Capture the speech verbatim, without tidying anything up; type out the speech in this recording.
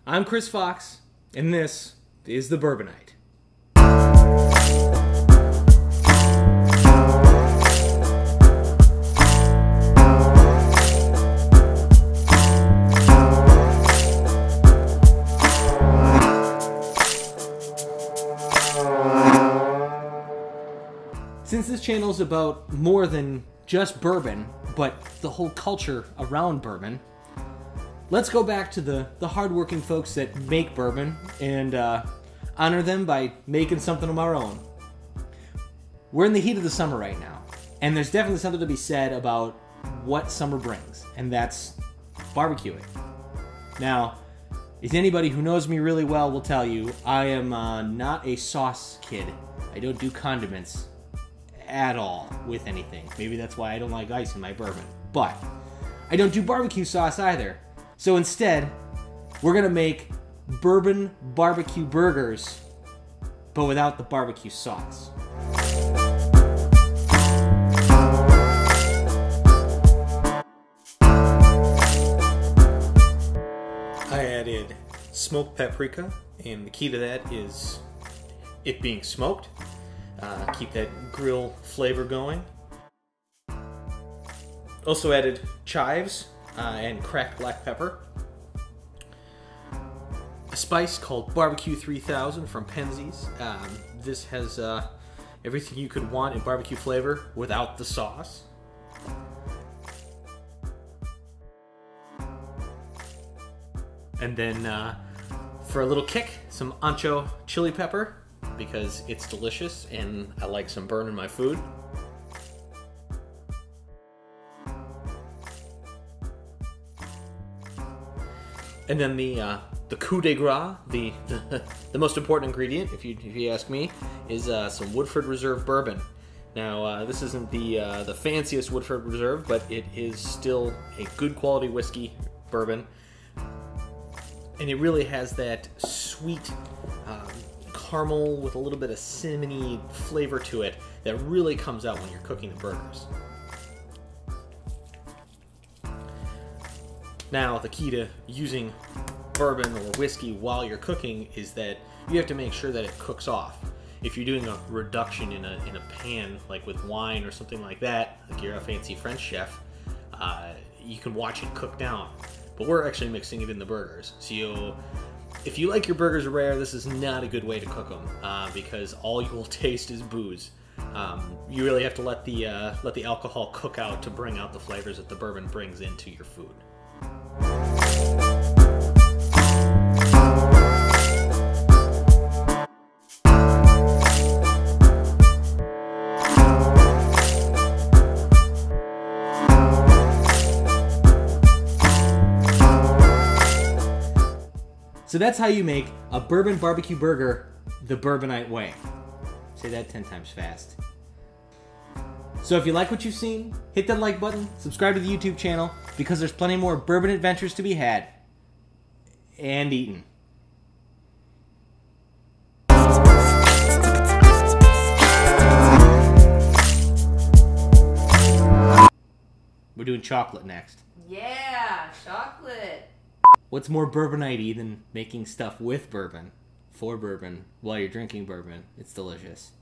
I'm Chris Fox, and this is The Bourbonite. Since this channel is about more than just bourbon, but the whole culture around bourbon, let's go back to the, the hardworking folks that make bourbon and uh, honor them by making something of our own. We're in the heat of the summer right now, and there's definitely something to be said about what summer brings, and that's barbecuing. Now, if anybody who knows me really well will tell you, I am uh, not a sauce kid. I don't do condiments at all with anything. Maybe that's why I don't like ice in my bourbon. But I don't do barbecue sauce either. So instead, we're gonna make bourbon barbecue burgers, but without the barbecue sauce. I added smoked paprika, and the key to that is it being smoked. Uh, keep that grill flavor going. Also added chives uh, and cracked black pepper. A spice called Barbecue three thousand from Penzeys. Um, this has uh, everything you could want in barbecue flavor without the sauce. And then uh, for a little kick, some ancho chili pepper, because it's delicious and I like some burn in my food. And then the uh, the coup de grace, the, the the most important ingredient, if you if you ask me, is uh, some Woodford Reserve bourbon. Now uh, this isn't the uh, the fanciest Woodford Reserve, but it is still a good quality whiskey bourbon, and it really has that sweet Um, caramel with a little bit of cinnamony flavor to it that really comes out when you're cooking the burgers. Now, the key to using bourbon or whiskey while you're cooking is that you have to make sure that it cooks off. If you're doing a reduction in a, in a pan, like with wine or something like that, like you're a fancy French chef, uh, you can watch it cook down. But we're actually mixing it in the burgers. So you If you like your burgers rare, this is not a good way to cook them uh, because all you will taste is booze. Um, you really have to let the uh, let the alcohol cook out to bring out the flavors that the bourbon brings into your food. So that's how you make a bourbon barbecue burger the Bourbonite way. Say that ten times fast. So if you like what you've seen, hit that like button, subscribe to the YouTube channel, because there's plenty more bourbon adventures to be had and eaten. We're doing chocolate next. Yeah, chocolate. What's more bourbonite-y than making stuff with bourbon, for bourbon, while you're drinking bourbon? It's delicious.